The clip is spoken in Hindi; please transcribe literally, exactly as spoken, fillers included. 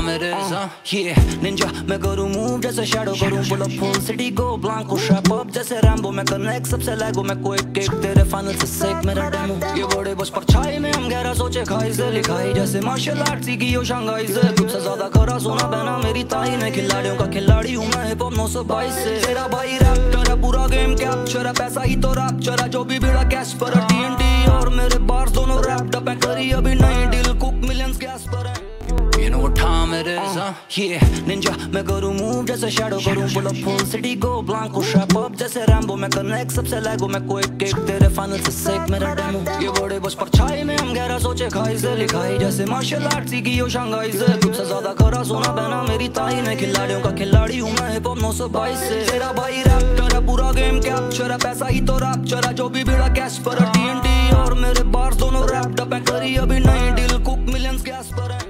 मेरे साथ ये निंजा मैं करूँ मूव जैसे शैडो करूँ pull up full city go Blanco shape up जैसे रैम्बो मैं कनेक्ट सबसे लैगो मैं कोई केक तेरे फाइनल से सेक मेरा डेमो ये बड़े बस परछाई में हम गहरा सोचे खाई से लिखाई जैसे मार्शल आर्ट सीखी हो शंघाई से तुझसे ज्यादा खरा सोना बहना मेरी ताई ने खिलाड़ियों का खिलाड़ी हूँ मैं हिप हॉप नौ सौ बाईस से तेरा भाई रैप्टर है पूरा गेम कैप्चर है पैसा ही तो रैप्चर है जो भी भिड़ा कैश पर है टीएनटी और मेरे बार्स दोनों रैप्ड अप है करी अभी नई डील कुक मिलियंस गैस पर है You know what time it is, huh? Yeah, ninja मैं करूँ मूव जैसे शैडो करूँ pull up full city go Blanco shape up जैसे रैम्बो मैं कनेक्ट सबसे लैगो मैं कोई केक तेरे फाइनल से सेक मेरा डेमो ये बड़े बस परछाई में हम गहरा सोचे खाई से लिखाई जैसे मार्शल आर्ट सीखी हो शंघाई से तुझसे ज्यादा खरा सोना बहना मेरी ताई ने खिलाड़ियों का खिलाड़ी हूँ मैं हिप हॉप नौ सौ बाईस से तेरा भाई रैप्टर है पूरा गेम कैप्चर है पैसा ही तो रैप्चर है जो भी भिड़ा कैश पर है टीएनटी और मेरे बार्स दोनों रैप्ड अप है करी अभी नई डील कुक मिलियंस गैस पर है